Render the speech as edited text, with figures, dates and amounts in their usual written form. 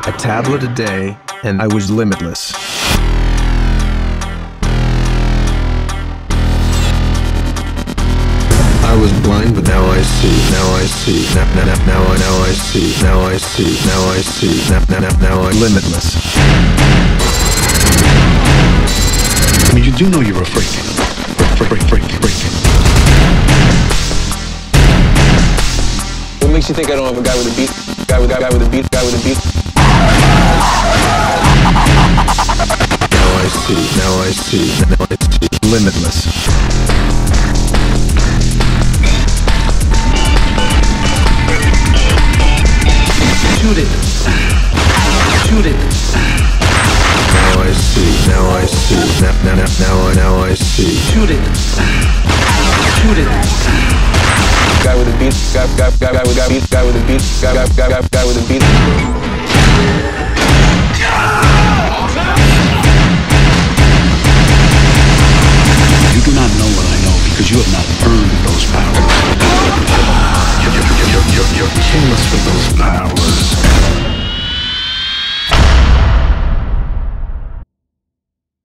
a tablet a day, and I was limitless. I was blind, but now I see. Now I see. Now I see. Now I see. Now I see. Now I'm limitless. I mean, you do know you're a freak. Freak. What makes you think I don't have a guy with a beat? Guy with a beat? Now I see. Now I see. Now I see. Limitless. Shoot it. Now I see. Now I see. Now I see. Shoot it. Guy with a beat. Guy with a beat. Guy with a beat.